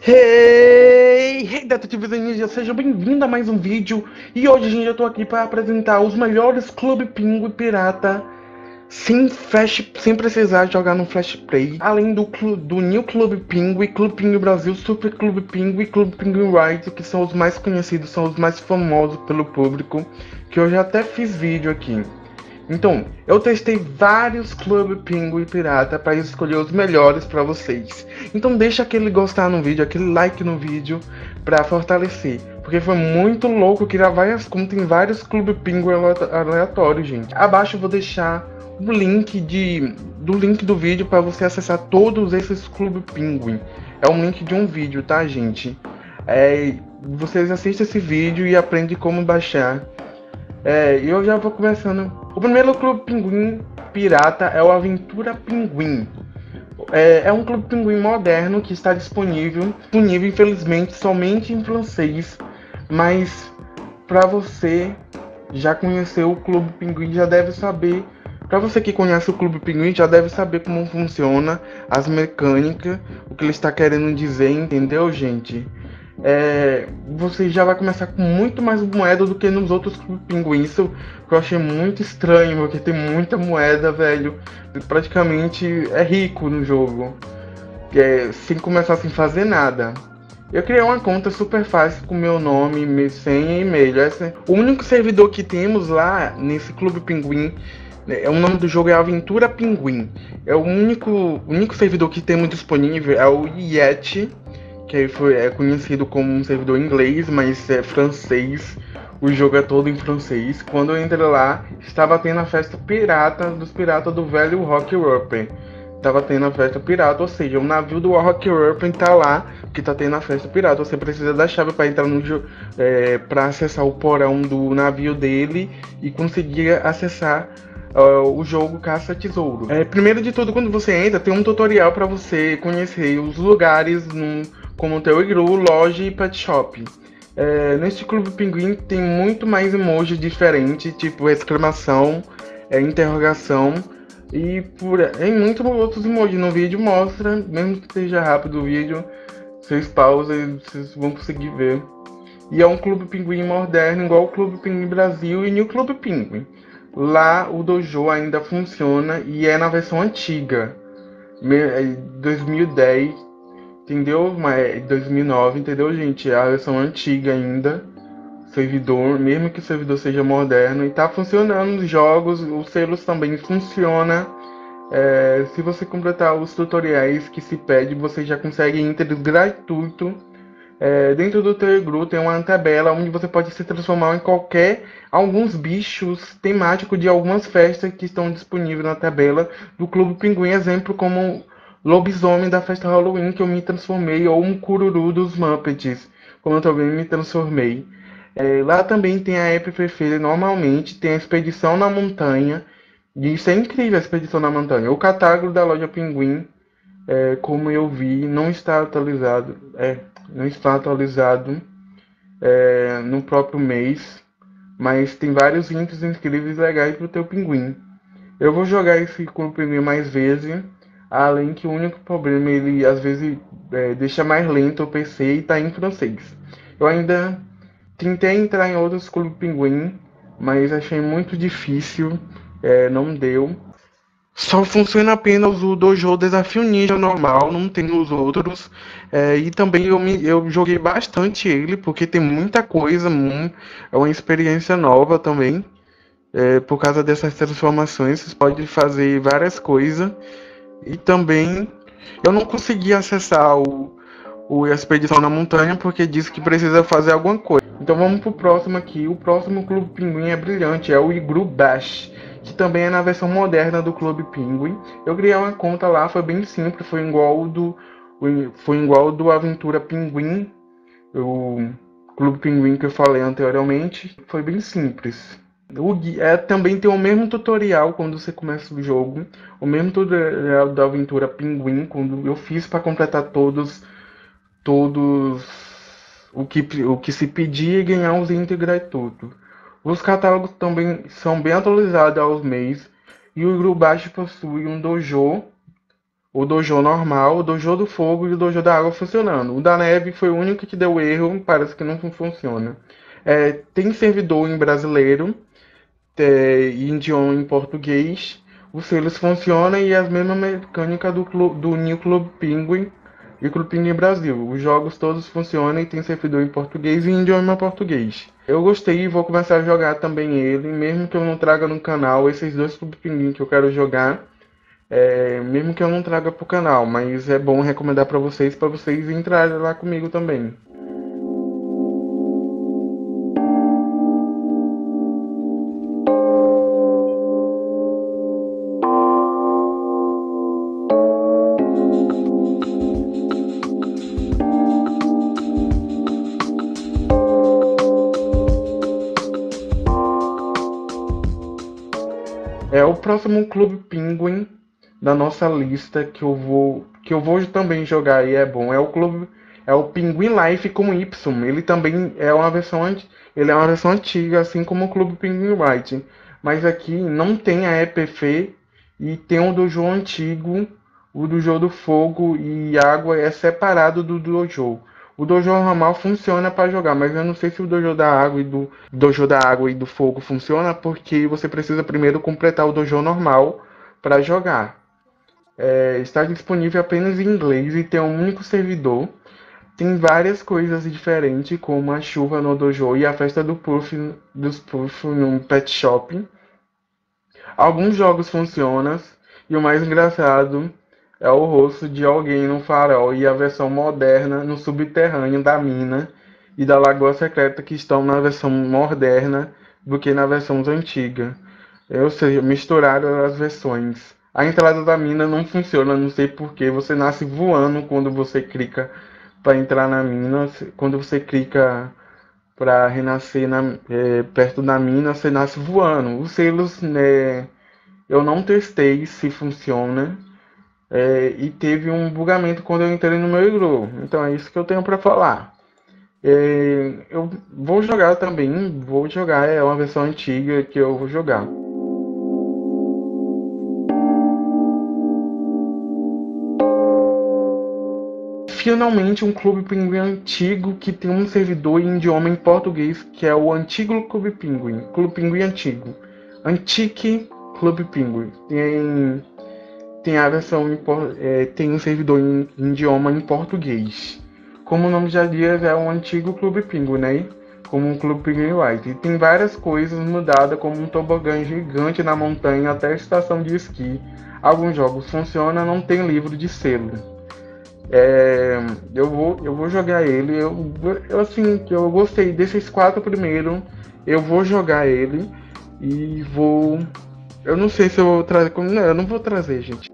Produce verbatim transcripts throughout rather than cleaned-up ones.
Hey, hey, detetives e ninjas, seja bem-vindo a mais um vídeo. E hoje, gente, eu tô aqui para apresentar os melhores Clube Pinguim Pirata sem flash, sem precisar jogar no Flash Play. Além do, do New Clube Pinguim, Clube Pinguim Brasil, Super Clube Pinguim e Clube Pinguim Ride, que são os mais conhecidos, são os mais famosos pelo público, que eu já até fiz vídeo aqui. Então, eu testei vários Clube Pinguim Pirata para escolher os melhores para vocês. Então deixa aquele gostar no vídeo, aquele like no vídeo para fortalecer. Porque foi muito louco criar várias contas em vários Clube Pinguim aleatórios, gente. Abaixo eu vou deixar o link de, do link do vídeo para você acessar todos esses Clube Pinguim. É um link de um vídeo, tá, gente? É, vocês assistem esse vídeo e aprendem como baixar. É, eu já vou começando. O primeiro Clube Pinguim Pirata é o Aventura Pinguim. É, é um Clube Pinguim moderno que está disponível, disponível infelizmente somente em francês, mas para você já conhecer o Clube Pinguim já deve saber. Para você que conhece o Clube Pinguim já deve saber como funciona as mecânicas, o que ele está querendo dizer, entendeu, gente? É, você já vai começar com muito mais moeda do que nos outros pinguins. Isso que eu achei muito estranho, porque tem muita moeda, velho. Praticamente é rico no jogo, é, sem começar sem fazer nada. Eu criei uma conta super fácil com meu nome, minha senha e e-mail. Esse, o único servidor que temos lá nesse Clube Pinguim, é, o nome do jogo é Aventura Pinguim. É o único, único servidor que temos disponível é o Yeti, que foi, é conhecido como um servidor inglês, mas é francês. O jogo é todo em francês. Quando eu entrei lá, estava tendo a festa pirata dos piratas do velho Rock Rupert. Estava tendo a festa pirata, ou seja, o navio do Rock Rupert está lá, que está tendo a festa pirata. Você precisa da chave para entrar no jogo, é, para acessar o porão do navio dele e conseguir acessar Uh, o jogo Caça Tesouro. É, primeiro de tudo, quando você entra, tem um tutorial para você conhecer os lugares, no, como o teu iglu, loja e pet shop. É, neste Clube Pinguim tem muito mais emojis diferentes, tipo exclamação, é, interrogação e por em muitos outros emojis. No vídeo mostra, mesmo que seja rápido o vídeo, vocês pausam e vocês vão conseguir ver. E é um Clube Pinguim moderno, igual o Clube Pinguim Brasil e New Clube Pinguim. Lá o dojo ainda funciona e é na versão antiga, dois mil e dez, entendeu? Mas dois mil e nove, entendeu, gente? É a versão antiga ainda, servidor, mesmo que o servidor seja moderno, e tá funcionando os jogos, os selos também funcionam. É, se você completar os tutoriais que se pede, você já consegue íntegros gratuito. É, dentro do teu iglu tem uma tabela onde você pode se transformar em qualquer, alguns bichos temáticos de algumas festas que estão disponíveis na tabela do Clube Pinguim, exemplo como lobisomem da festa Halloween que eu me transformei, ou um cururu dos Muppets, como eu também me transformei. É, lá também tem a app preferida, normalmente tem a expedição na montanha, e isso é incrível, a expedição na montanha. O catálogo da loja Pinguim, é, como eu vi, não está atualizado. É, não está atualizado é, no próprio mês, mas tem vários links incríveis e legais para o teu pinguim. Eu vou jogar esse com o pinguim mais vezes, além que o único problema ele às vezes é, deixa mais lento o P C e está em francês. Eu ainda tentei entrar em outros Clube Pinguim, mas achei muito difícil, é, não deu. Só funciona apenas o Dojo Desafio Ninja normal, não tem os outros. É, e também eu, me, eu joguei bastante ele, porque tem muita coisa, hum, é uma experiência nova também. É, por causa dessas transformações, você pode fazer várias coisas. E também eu não consegui acessar o, o a Expedição na Montanha, porque disse que precisa fazer alguma coisa. Então vamos pro próximo aqui. O próximo Clube Pinguim é brilhante, é o Iglu Bash, que também é na versão moderna do Clube Pinguim. Eu criei uma conta lá, foi bem simples, foi igual o do foi igual do Aventura Pinguim, o Clube Pinguim que eu falei anteriormente, foi bem simples. O é, também tem o mesmo tutorial quando você começa o jogo, o mesmo tutorial da Aventura Pinguim, quando eu fiz para completar todos todos o que, o que se pedia e ganhar os íntegros e tudo. Os catálogos também são bem atualizados aos meses, e o Iglu Bash possui um dojo, o dojo normal, o dojo do fogo e o dojo da água funcionando. O da neve foi o único que deu erro, parece que não funciona. É, tem servidor em brasileiro, é, e idioma em português. Os selos funcionam e as mesmas mecânicas do, do New Club Penguin e Clube Penguin Brasil. Os jogos todos funcionam e tem servidor em português e idioma português. Eu gostei e vou começar a jogar também ele, mesmo que eu não traga no canal esses dois Clube Penguin que eu quero jogar. É, mesmo que eu não traga pro canal, mas é bom recomendar para vocês, para vocês entrarem lá comigo também. É o próximo Clube Penguin da nossa lista que eu vou que eu vou também jogar e é bom. É o clube é o Penguin Life com Y. Ele também é uma versão anti- ele é uma versão antiga, assim como o Clube Penguin White. Mas aqui não tem a E P F e tem o dojo antigo, o dojo do fogo e água é separado do dojo. O dojo normal funciona para jogar, mas eu não sei se o dojo da água e do dojo da água e do fogo funciona, porque você precisa primeiro completar o dojo normal para jogar. É, está disponível apenas em inglês e tem um único servidor. Tem várias coisas diferentes, como a chuva no dojo e a festa do puff, dos puff no pet shop. Alguns jogos funcionam e o mais engraçado é o rosto de alguém no farol e a versão moderna no subterrâneo da mina e da Lagoa Secreta que estão na versão moderna do que na versão antiga. Ou seja, misturaram as versões. A entrada da mina não funciona, não sei porquê. Você nasce voando quando você clica para entrar na mina. Quando você clica para renascer na, é, perto da mina, você nasce voando. Os selos, né, eu não testei se funciona. É, e teve um bugamento quando eu entrei no meu iglu. Então é isso que eu tenho para falar. É, eu vou jogar também, vou jogar, é uma versão antiga que eu vou jogar. Finalmente um Clube Penguin antigo que tem um servidor em idioma em português, que é o antigo Clube Penguin. Clube Penguin antigo. Antique Clube Penguin. Tem, tem a versão em, é, tem um servidor em, em idioma em português. Como o nome já diz, é um antigo Clube Penguin, né? Como um Clube Penguin White. E tem várias coisas mudadas, como um tobogã gigante na montanha até a estação de esqui. Alguns jogos funcionam, não tem livro de selo. É, eu vou eu vou jogar ele. Eu, eu assim, eu gostei desses quatro primeiro. Eu vou jogar ele e vou. Eu não sei se eu vou trazer. Não, eu não vou trazer, gente.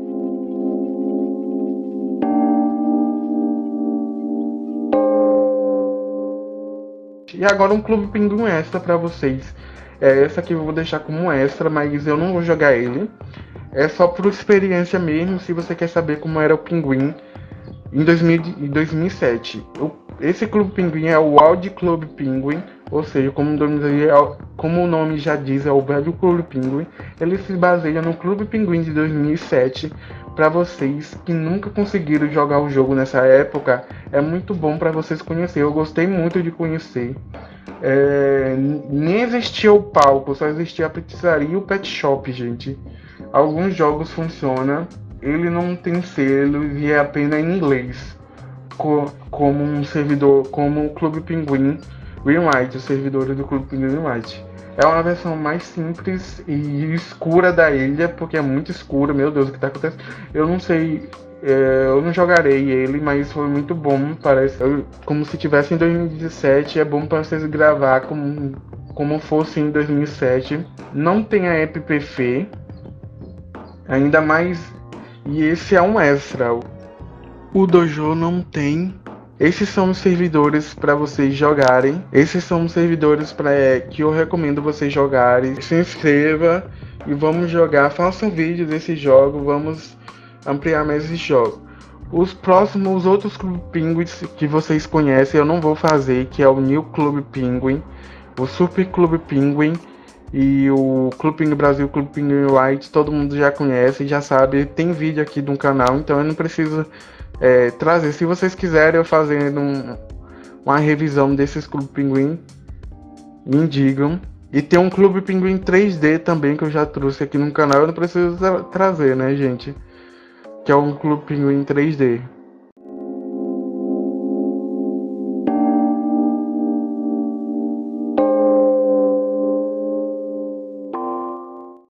E agora um Clube Penguin extra pra vocês. É, essa aqui eu vou deixar como extra, mas eu não vou jogar ele. É só por experiência mesmo, se você quer saber como era o Pinguim em dois mil e sete. O, esse Clube Pinguim é o Wild Club Penguin, ou seja, como, como o nome já diz, é o velho Clube Penguin. Ele se baseia no Clube Pinguim de dois mil e sete. Para vocês que nunca conseguiram jogar o jogo nessa época, é muito bom para vocês conhecerem. Eu gostei muito de conhecer. É, nem existia o palco, só existia a pizzaria e o pet shop, gente. Alguns jogos funcionam, ele não tem selo e é apenas em inglês, co como um servidor, como o Clube Penguin Greenlight, os servidores do Clube Penguin Greenlight. É uma versão mais simples e escura da ilha, porque é muito escura, meu Deus, o que tá acontecendo? Eu não sei, é, eu não jogarei ele, mas foi muito bom, parece eu, como se tivesse em dois mil e dezessete, é bom para vocês gravar como, como fosse em dois mil e sete. Não tem a E P F, ainda mais, e esse é um extra. O dojo não tem. Esses são os servidores para vocês jogarem. Esses são os servidores para é, que eu recomendo vocês jogarem. Se inscreva e vamos jogar. Faça um vídeo desse jogo. Vamos ampliar mais esse jogo. Os próximos, os outros Clube Penguin que vocês conhecem, eu não vou fazer, que é o New Clube Penguin, o Super Clube Penguin E o Clube Penguin Brasil, o Clube Penguin White, todo mundo já conhece, já sabe. Tem vídeo aqui no canal, então eu não preciso é, trazer. Se vocês quiserem eu fazendo um, uma revisão desses Clube Pinguim, me digam. E tem um Clube Pinguim três D também que eu já trouxe aqui no canal, eu não preciso tra trazer, né, gente? Que é um Clube Pinguim três D.